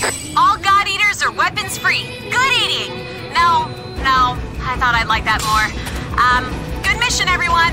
All God Eaters are weapons free. Good eating. No, I thought I'd like that more. Good mission, everyone.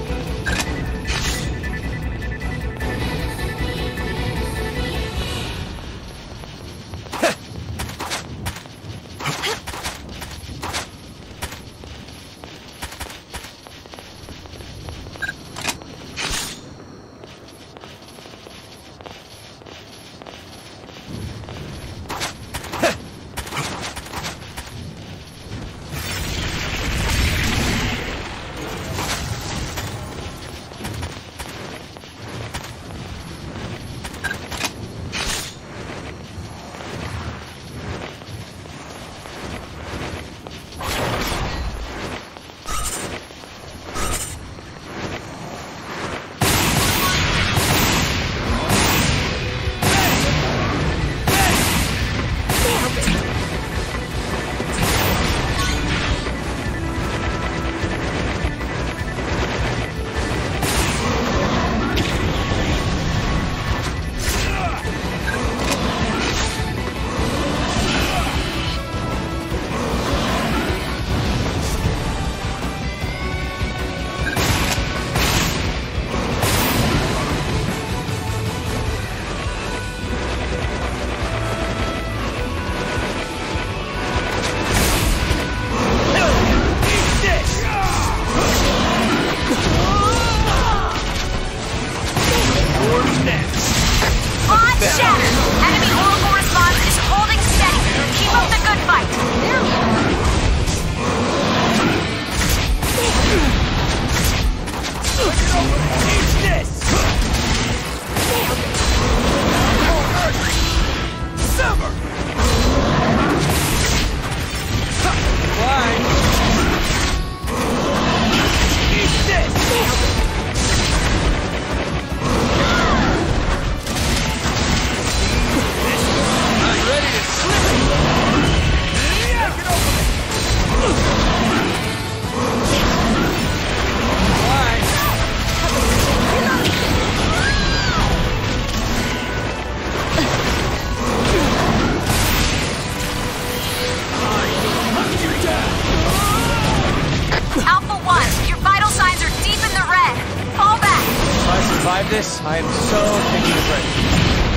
I am so taking a break.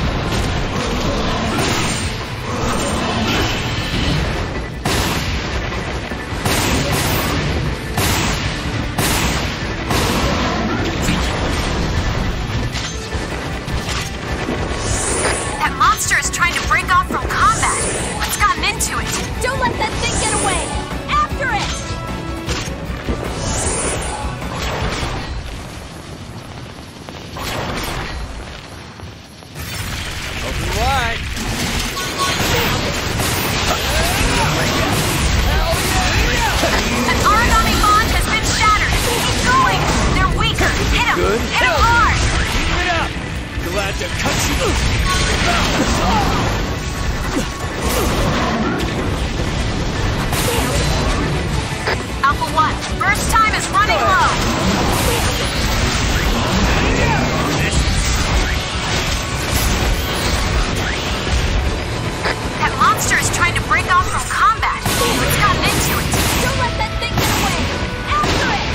That monster is trying to break off from combat. What's gotten into it? Don't let that thing get away! After it! Right. An origami bond has been shattered. Keep going. They're weaker. Hit him. Good. Hit him hard. Keep it up. Glad to cut you. Alpha 1, burst time is running low. That monster is trying to break off from combat. What's gotten into it? Don't let that thing get away! After it!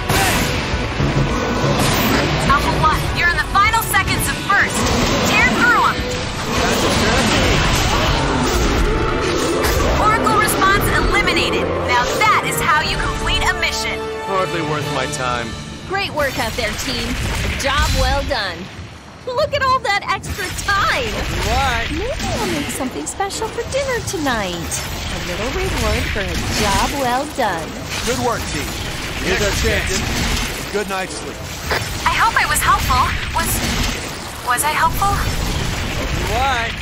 Alpha 1, you're in the final seconds of first. Tear through him. Oracle response eliminated. Now that is how you complete a mission. Hardly worth my time. Great work out there, team. A job well done. Look at all that extra time! Right. Maybe I'll make something special for dinner tonight. A little reward for a job well done. Good work, team. Here's our chance. Good night's sleep. I hope I was helpful. Was I helpful? Right.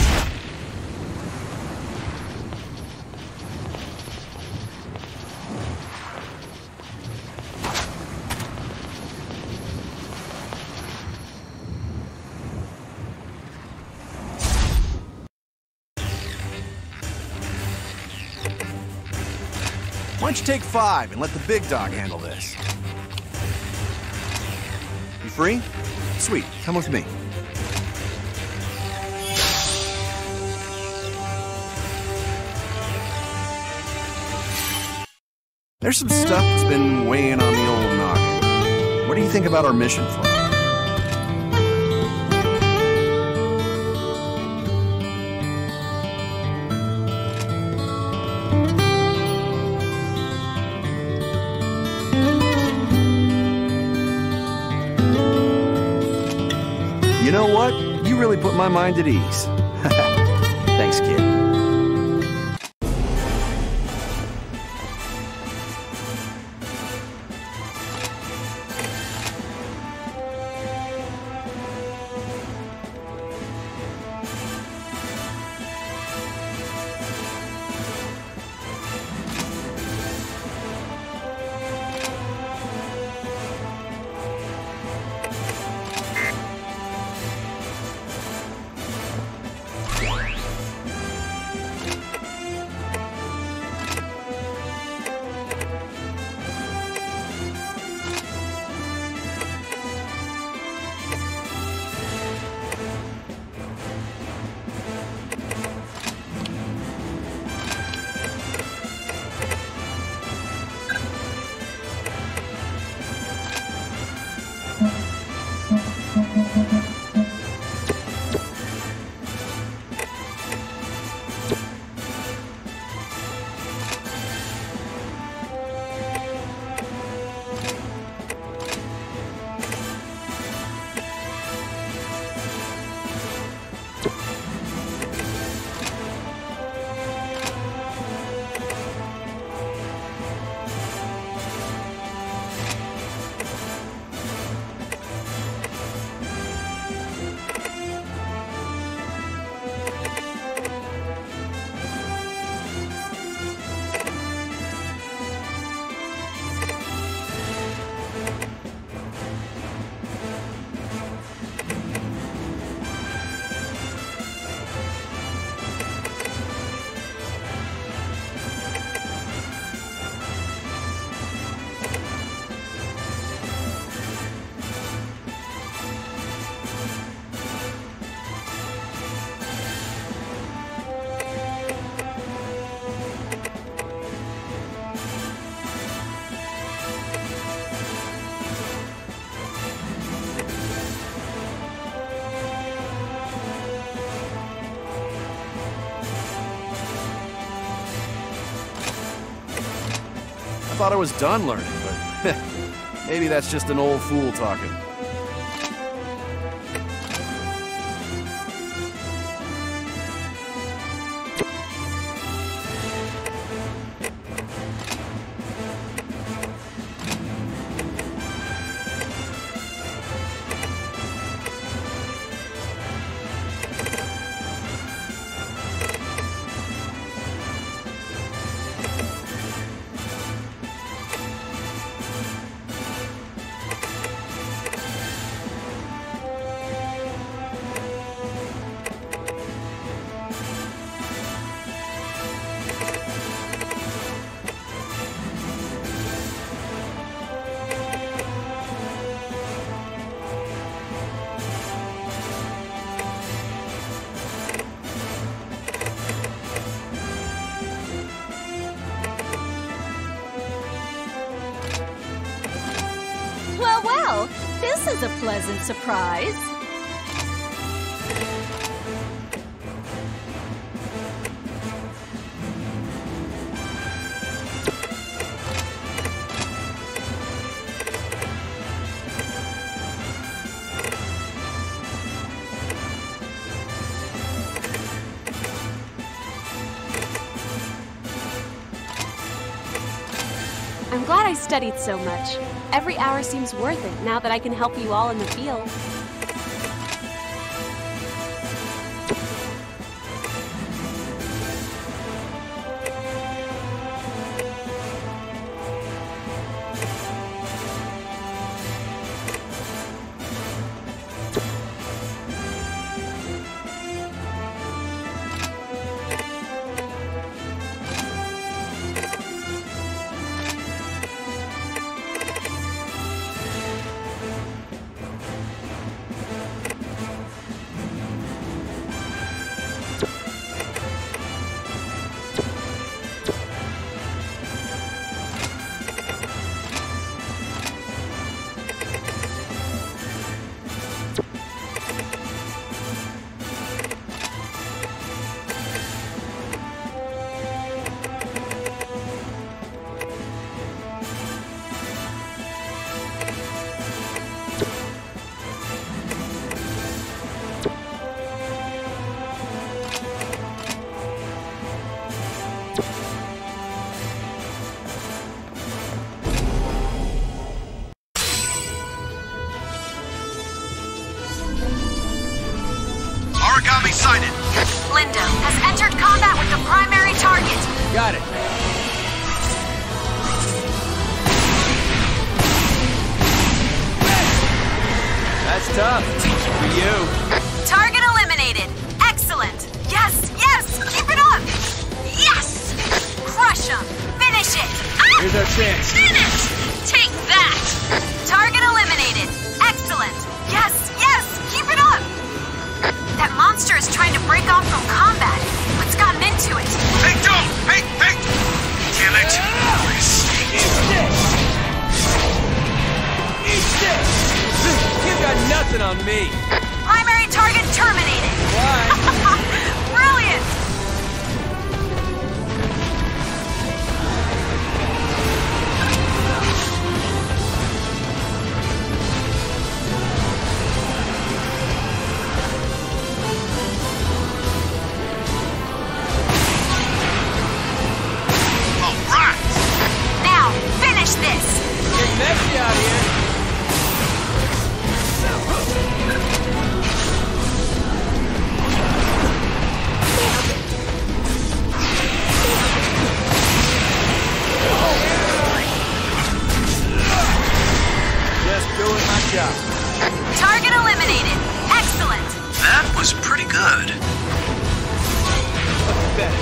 Why don't you take 5 and let the big dog handle this? You free? Sweet. Come with me. There's some stuff that's been weighing on the old noggin. What do you think about our mission flow? You know what? You really put my mind at ease. Thanks, kid. I thought I was done learning, but maybe that's just an old fool talking. Well, this is a pleasant surprise. I'm glad I studied so much. Every hour seems worth it now that I can help you all in the field. sighted. Lindo has entered combat with the primary target. Got it. That's tough. For you. Target eliminated. Excellent. Yes, yes, keep it up. Yes! Crush him. Finish it. Ah! Here's our chance. Finish! Take that. Target eliminated. Excellent. Yes, yes, keep it up. That monster is trying to break off from combat. What's gotten into it? Hey, don't! Hey, hey! Damn it! Eat this! Eat this! You got nothing on me. Primary target terminated. Why? Brilliant. All right! Now, finish this. Get messy out here. Just doing my job. Target eliminated. Excellent. That was pretty good. What's better?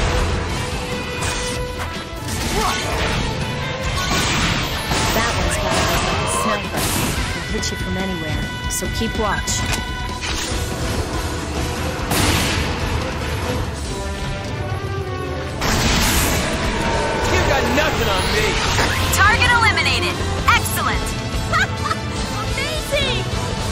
That one's got to look like a sniper. He'll hit you from anywhere, so keep watch. You got nothing on me. Target eliminated. Excellent. Amazing!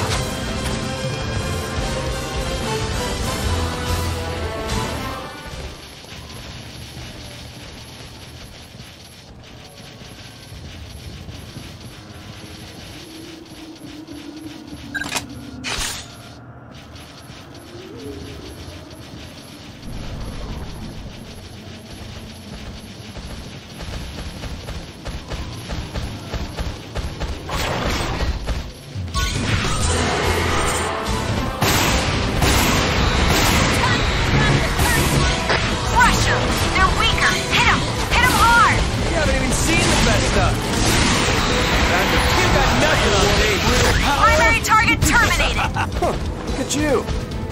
Crush them. They're weaker. Hit them. Hit them hard. You haven't even seen the best stuff. You got nothing on me. Primary target terminated. Look at you.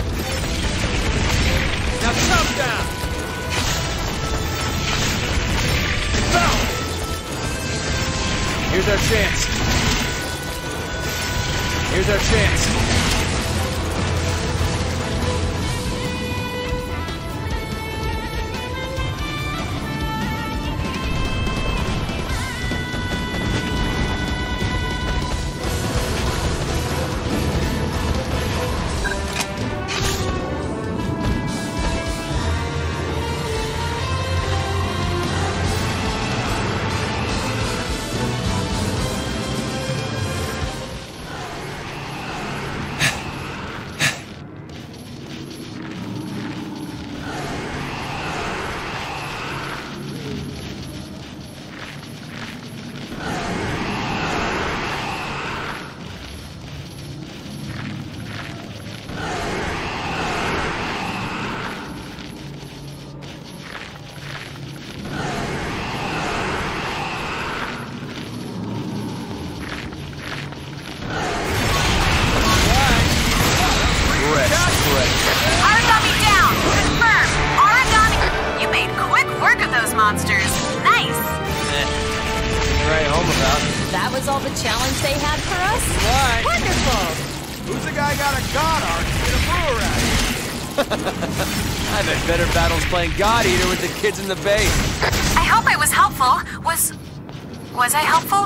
Now come down. Boom. Here's our chance. Here's our chance. Origami down. Confirmed. Origami. You made quick work of those monsters. Nice. Right home about. That was all the challenge they had for us? Why? Wonderful! Who's the guy got a god arc in a brewer out here? I've had better battles playing God Eater with the kids in the base. I hope I was helpful. Was I helpful?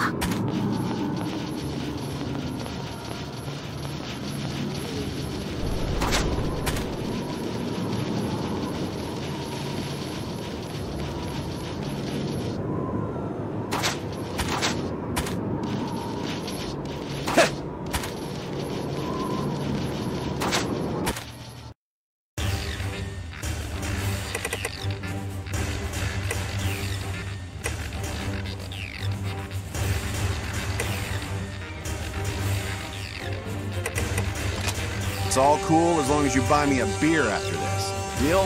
all cool as long as you buy me a beer after this. Deal?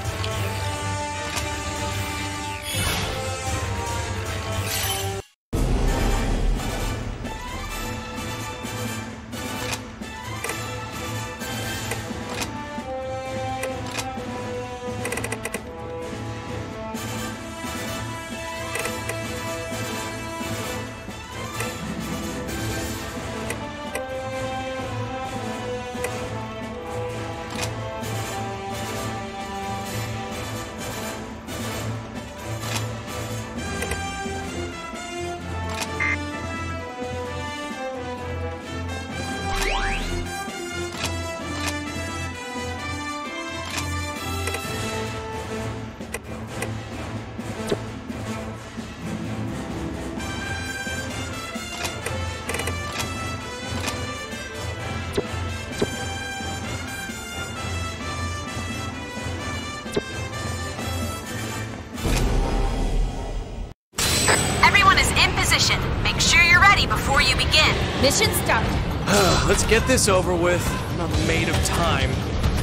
Make sure you're ready before you begin. Mission start. Let's get this over with. I'm not made of time.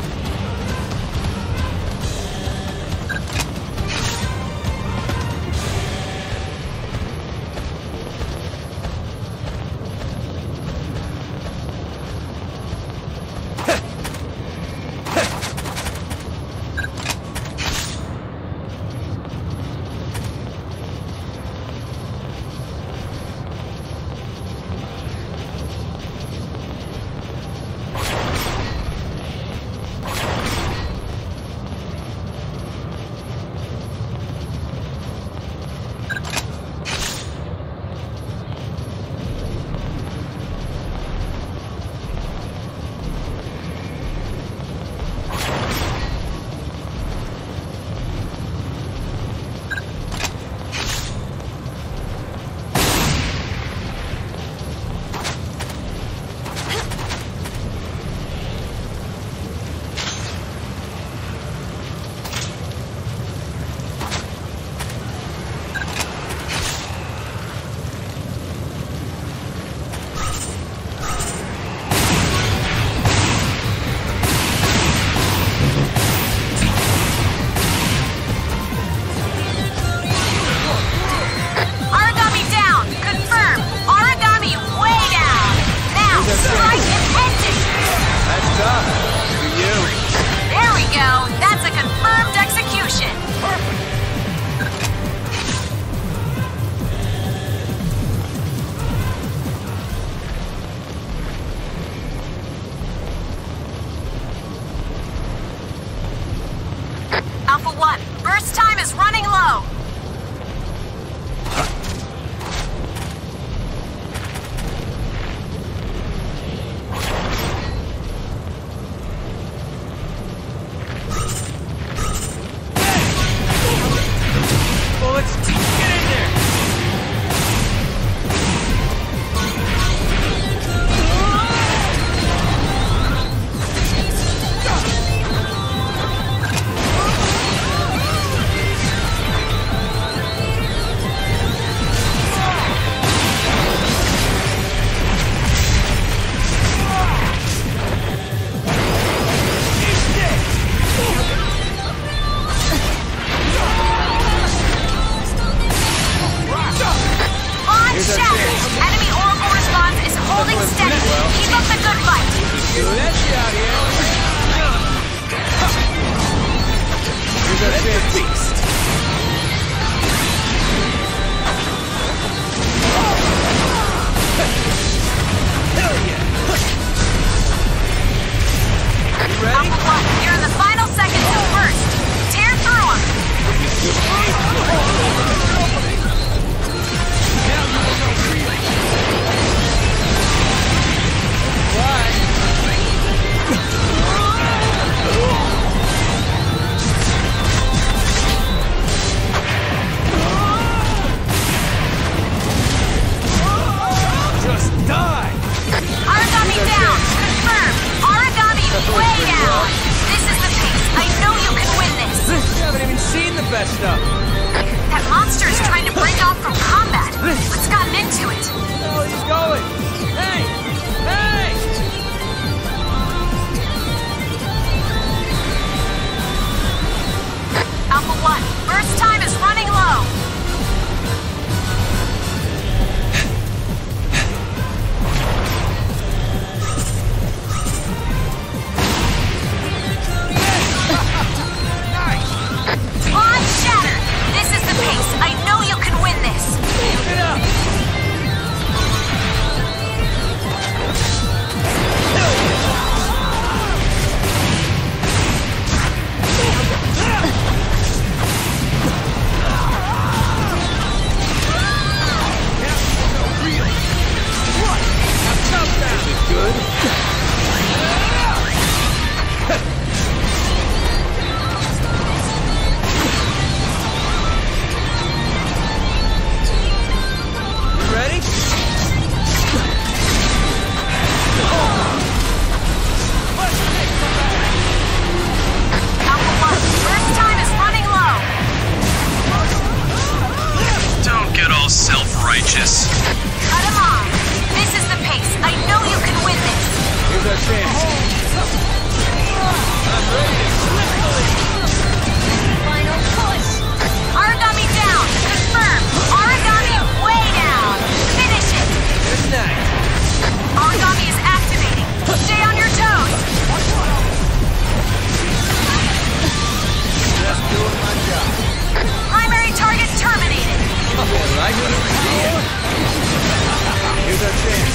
Alpha 1, burst time is running low. Bullets, get in there! Enemy Oracle response is holding steady. Keep up the good fight. Here's our beast. Hell yeah! You ready? Alpha 1, you're in the final seconds of burst. Tear through them. Just die! Origami down. Confirmed. Origami way down. This is the pace. I know you can win this. You haven't even seen the best stuff. That monster is trying to break off from combat. What's gotten into it? Where the hell are you going? Hey! Hey! like what I'm seeing. Here's our chance.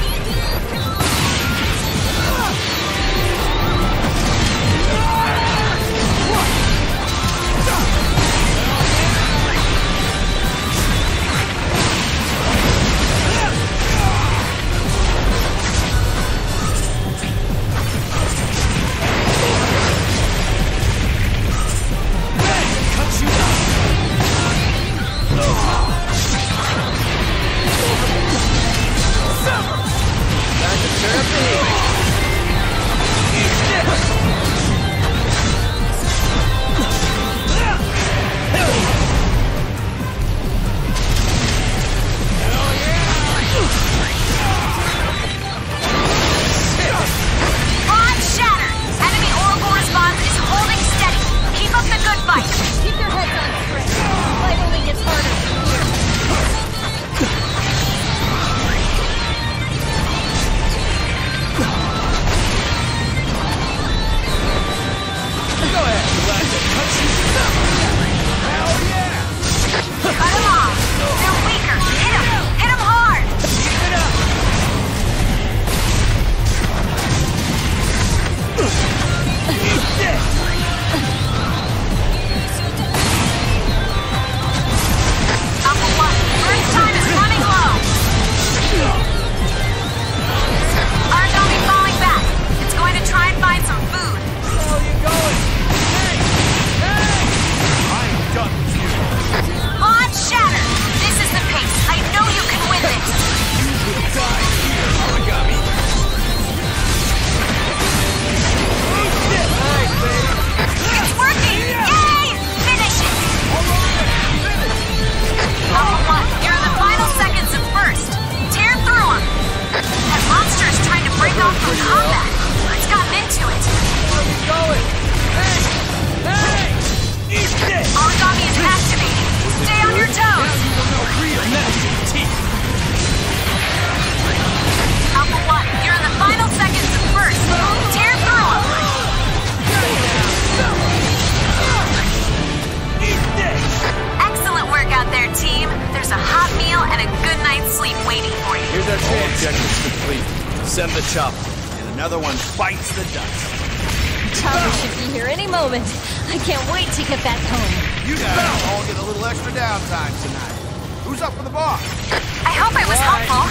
Send the chopper. And another one bites the dust. Chopper should be here any moment. I can't wait to get back home. You guys all get a little extra downtime tonight. Who's up for the boss? I hope I was helpful.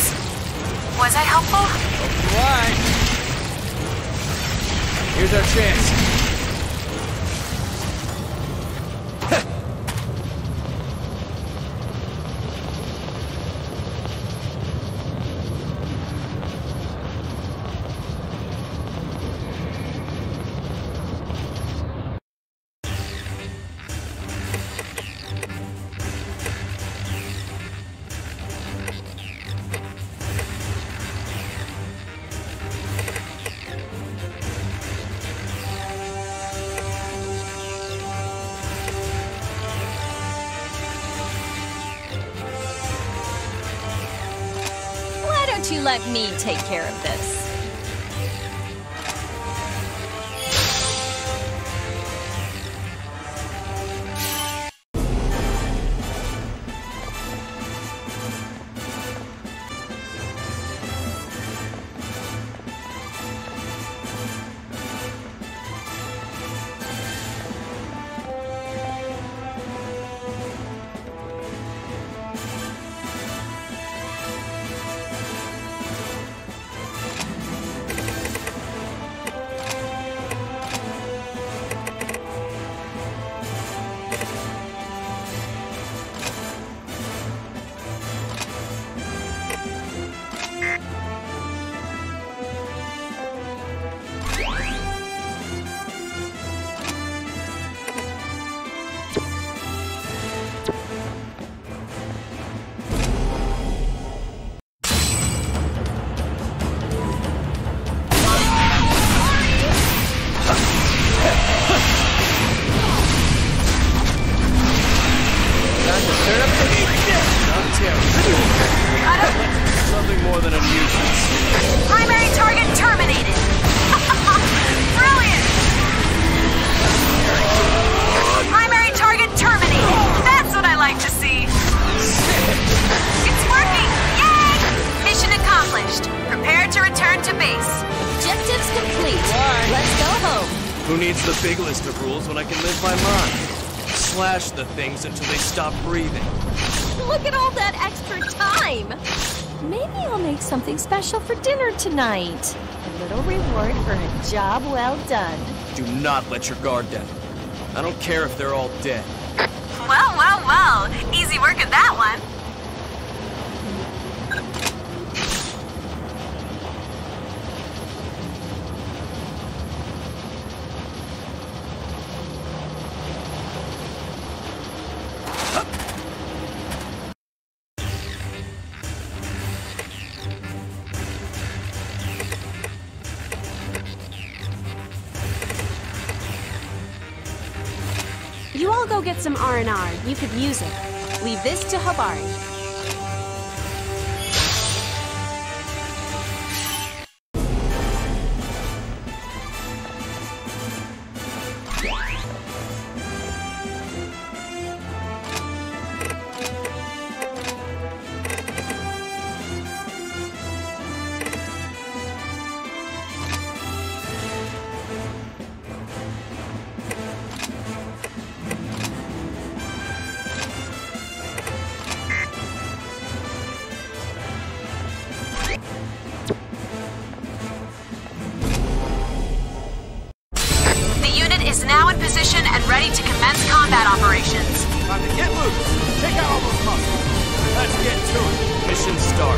Was I helpful? Why? Here's our chance. You let me take care of this. Who needs the big list of rules when I can live by mine? Slash the things until they stop breathing. Look at all that extra time! Maybe I'll make something special for dinner tonight. A little reward for a job well done. Do not let your guard down. I don't care if they're all dead. Well, well, well. Easy work at that one. You all go get some R&R. You could use it. Leave this to Habari. Is now in position and ready to commence combat operations. Time to get loose. Take out all those muscles. Let's get to it. Mission start.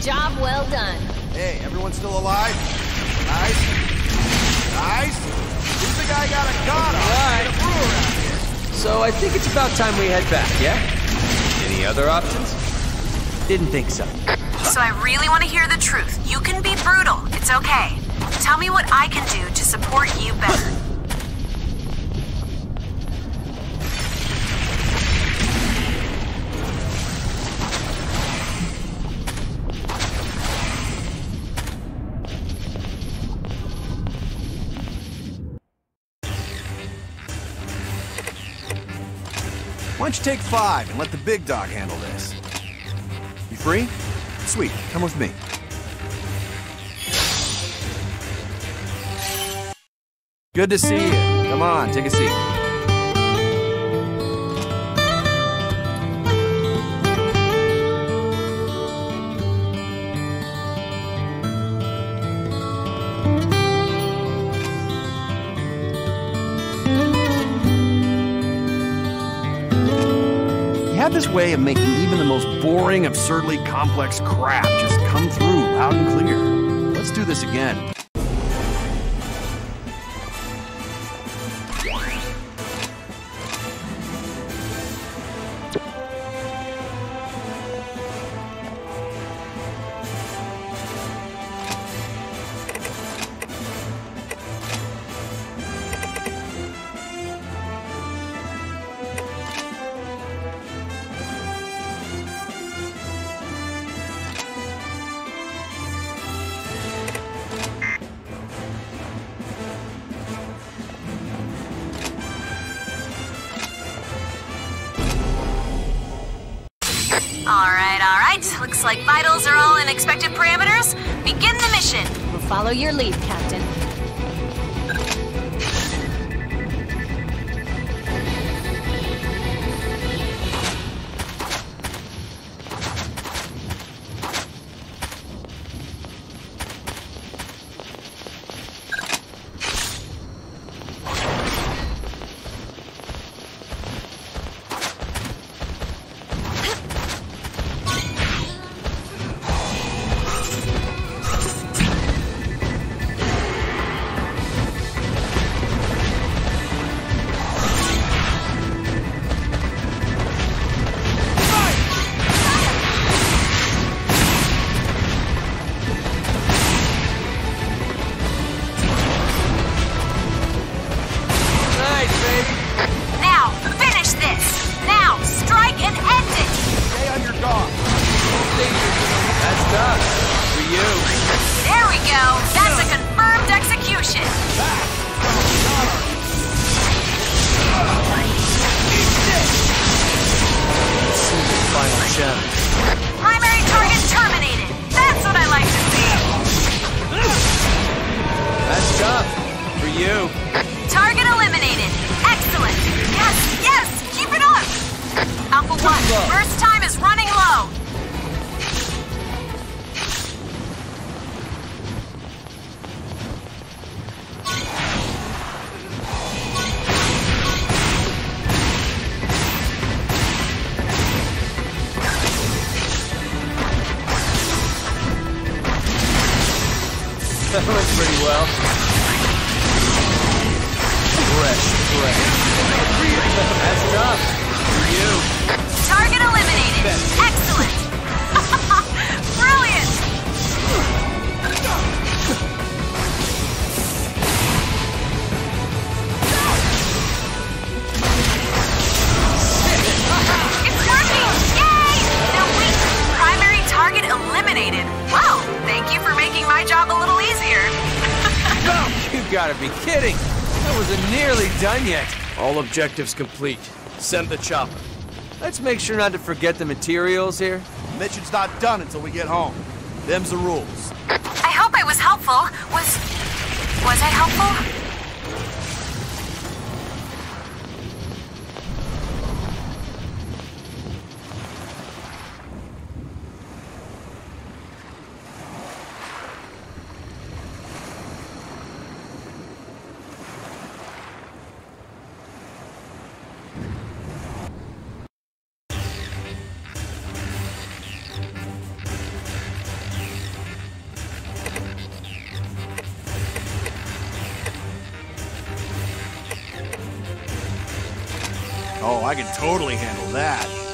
Job well done. Hey, everyone still alive? Nice. Nice. Who's the guy got a gun on? Right. A brewer out here. So I think it's about time we head back, yeah? Any other options? Didn't think so. So I really want to hear the truth. You can be brutal. It's okay. Tell me what I can do to support you better. Why don't you take 5 and let the big dog handle this? You free? Sweet, come with me. Good to see you. Come on, take a seat. You have this way of making even the most boring, absurdly complex crap just come through loud and clear. Let's do this again. All right. Looks like vitals are all in expected parameters. Begin the mission. We'll follow your lead, Captain. Primary target terminated. That's what I like to see. That's tough. For you. Target eliminated. Excellent. Yes. Keep it up. Alpha 1, burst time is running low. That went pretty well. Fresh. That's tough. For you. Target eliminated. Excellent. Brilliant. It's working. Yay! Now wait. Primary target eliminated. Wow. Thank you for making my job a little easier. You gotta be kidding! That wasn't nearly done yet. All objectives complete. Send the chopper. Let's make sure not to forget the materials here. The mission's not done until we get home. Them's the rules. I hope I was helpful. Was I helpful? Oh, I can totally handle that.